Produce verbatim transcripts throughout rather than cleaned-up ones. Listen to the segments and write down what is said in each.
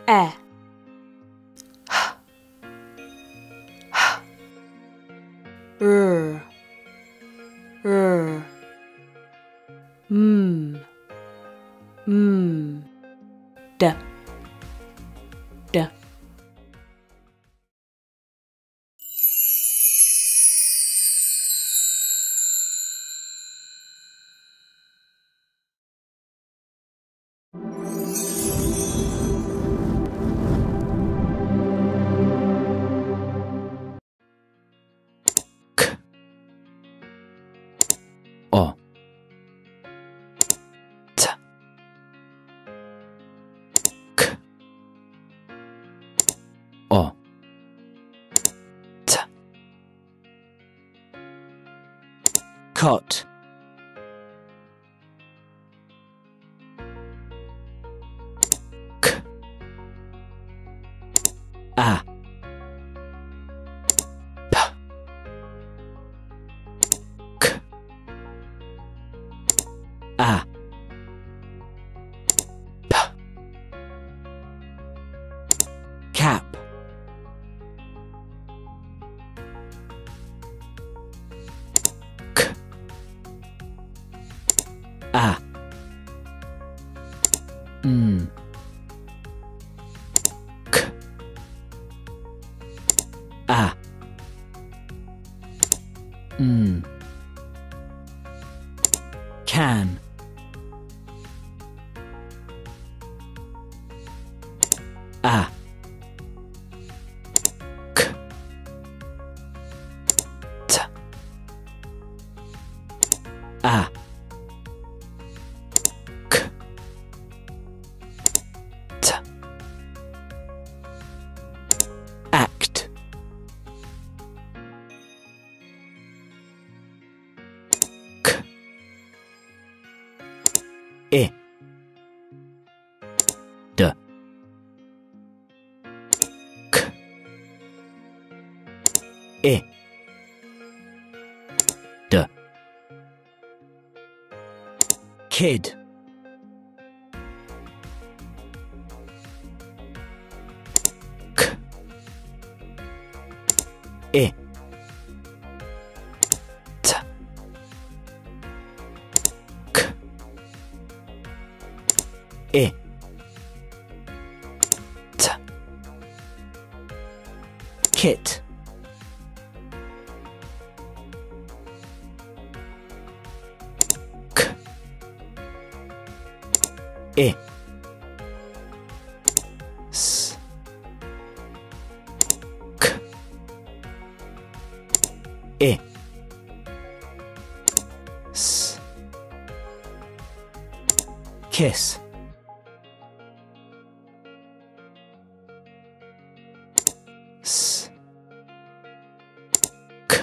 e, r, r, m, m, d, d. O, t, k, o, t, cot, k, a, p, k, a, p, cap, k, a, mm, k, a, mm, can, a, k, t, a, k, t, act, k, I, d, k, I, d, kid, k, I, t, k, I, t, kit, k, I, s, k, I, s, kiss, s, k,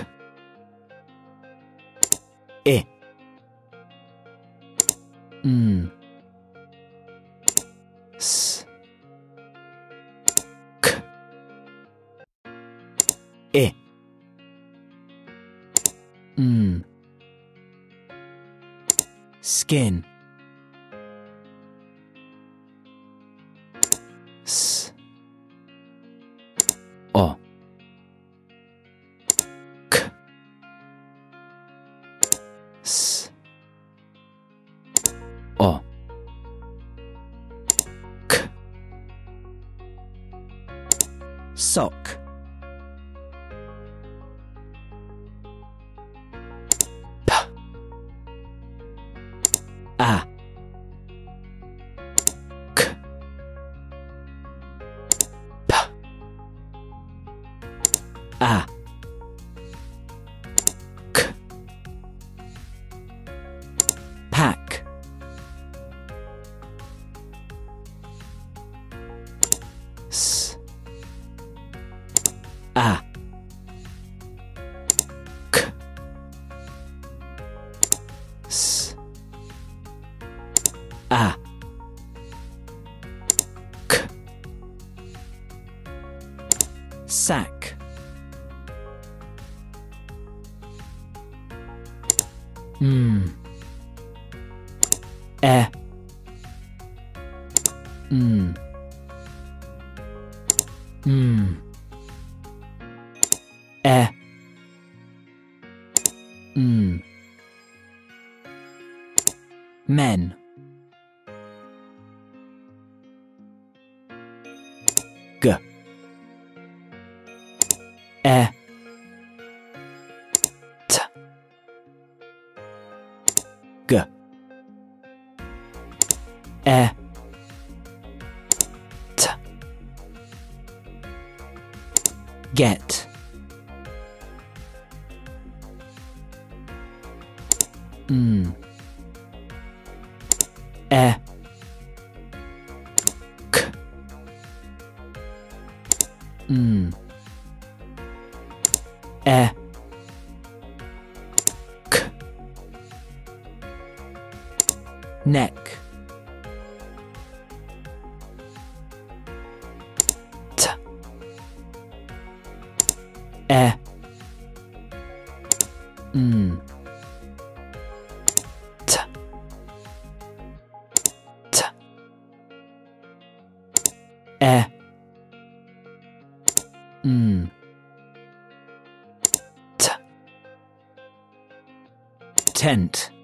I, mm, s, k, I, mm, skin, s, o, k, s, o, k, sock, p, a, k, p, a, k, pack, s, a, k, s, a, k, sack, mm, e, mm, mm. E, mm. Men. G, E, T, G, E, T, get, mm. E, K, mm. E, K, neck, T, E, mm. T, T, E, mm. T, tent,